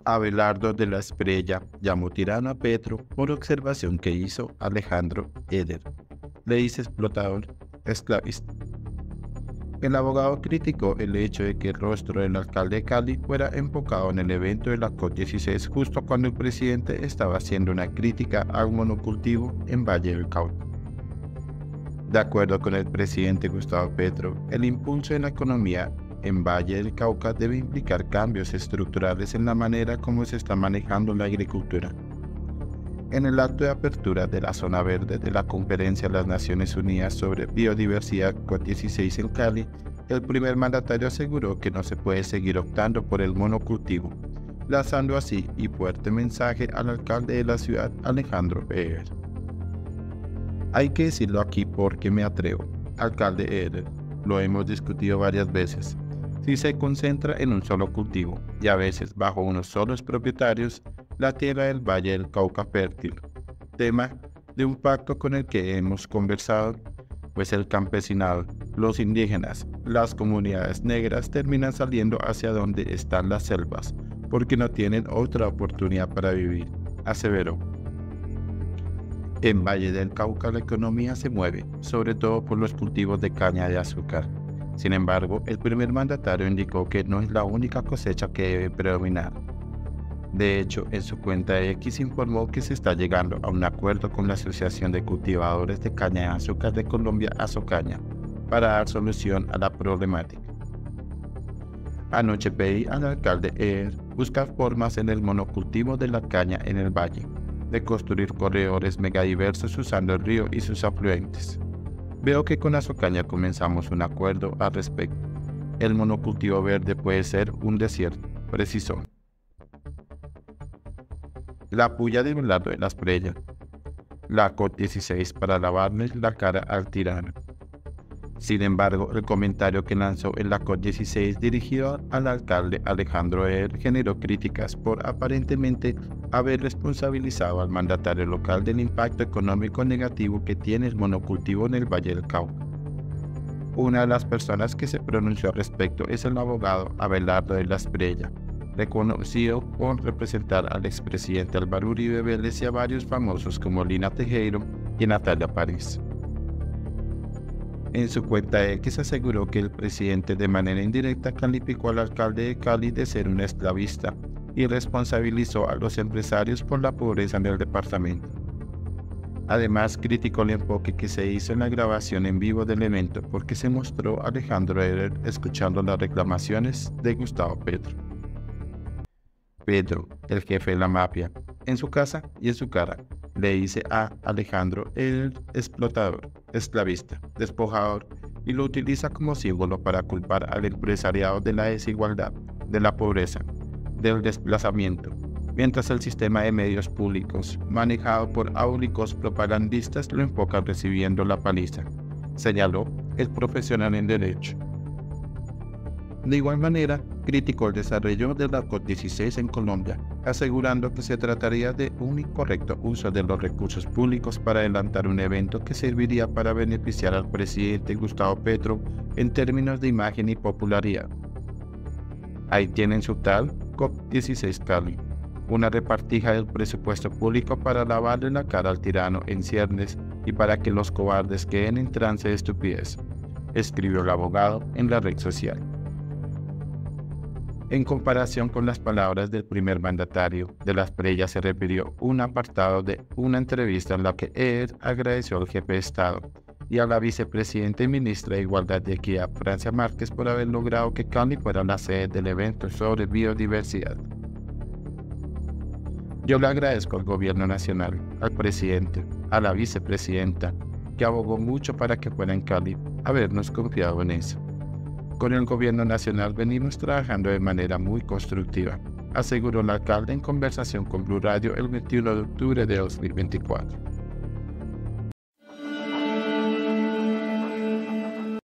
Abelardo de la Espriella llamó tirano a Petro por observación que hizo Alejandro Eder. Le dice explotador, esclavista. El abogado criticó el hecho de que el rostro del alcalde de Cali fuera enfocado en el evento de la COP16 justo cuando el presidente estaba haciendo una crítica al monocultivo en Valle del Cauca. De acuerdo con el presidente Gustavo Petro, el impulso de la economía en Valle del Cauca debe implicar cambios estructurales en la manera como se está manejando la agricultura. En el acto de apertura de la Zona Verde de la Conferencia de las Naciones Unidas sobre Biodiversidad COP16 en Cali, el primer mandatario aseguró que no se puede seguir optando por el monocultivo, lanzando así y fuerte mensaje al alcalde de la ciudad, Alejandro Eder. Hay que decirlo aquí porque me atrevo, alcalde Eder, lo hemos discutido varias veces. Si se concentra en un solo cultivo y a veces bajo unos solos propietarios, la tierra del Valle del Cauca fértil, tema de un pacto con el que hemos conversado, pues el campesinado, los indígenas, las comunidades negras terminan saliendo hacia donde están las selvas, porque no tienen otra oportunidad para vivir, aseveró. En Valle del Cauca la economía se mueve, sobre todo por los cultivos de caña de azúcar. Sin embargo, el primer mandatario indicó que no es la única cosecha que debe predominar. De hecho, en su cuenta X informó que se está llegando a un acuerdo con la Asociación de Cultivadores de Caña de Azúcar de Colombia, Asocaña, para dar solución a la problemática. Anoche pedí al alcalde Eder buscar formas en el monocultivo de la caña en el valle, de construir corredores megadiversos usando el río y sus afluentes. Veo que con Asocaña comenzamos un acuerdo al respecto. El monocultivo verde puede ser un desierto, precisó. La puya de Abelardo de la Espriella. La COP16 para lavarle la cara al tirano. Sin embargo, el comentario que lanzó en la COP16 dirigido al alcalde Alejandro Eder generó críticas por aparentemente haber responsabilizado al mandatario local del impacto económico negativo que tiene el monocultivo en el Valle del Cauca. Una de las personas que se pronunció al respecto es el abogado Abelardo de la Espriella, reconocido por representar al expresidente Álvaro Uribe Vélez y a varios famosos como Lina Tejero y Natalia París. En su cuenta X aseguró que el presidente de manera indirecta calificó al alcalde de Cali de ser un esclavista y responsabilizó a los empresarios por la pobreza en el departamento. Además, criticó el enfoque que se hizo en la grabación en vivo del evento porque se mostró a Alejandro Eder escuchando las reclamaciones de Gustavo Petro. Petro, el jefe de la mafia, en su casa y en su cara, le dice a Alejandro Eder explotador, esclavista, despojador y lo utiliza como símbolo para culpar al empresariado de la desigualdad, de la pobreza, del desplazamiento, mientras el sistema de medios públicos, manejado por áulicos propagandistas, lo enfoca recibiendo la paliza, señaló el profesional en derecho. De igual manera, criticó el desarrollo de la COP16 en Colombia, asegurando que se trataría de un incorrecto uso de los recursos públicos para adelantar un evento que serviría para beneficiar al presidente Gustavo Petro en términos de imagen y popularidad. Ahí tienen su tal COP16 Cali, una repartija del presupuesto público para lavarle la cara al tirano en ciernes y para que los cobardes queden en trance de estupidez, escribió el abogado en la red social. En comparación con las palabras del primer mandatario, de la Espriella se refirió un apartado de una entrevista en la que Eder agradeció al jefe de Estado y a la vicepresidenta y ministra de Igualdad y Equidad, Francia Márquez, por haber logrado que Cali fuera la sede del evento sobre biodiversidad. Yo le agradezco al gobierno nacional, al presidente, a la vicepresidenta, que abogó mucho para que fuera en Cali, habernos confiado en eso. Con el gobierno nacional venimos trabajando de manera muy constructiva, aseguró el alcalde en conversación con Blue Radio el 21 de octubre de 2024.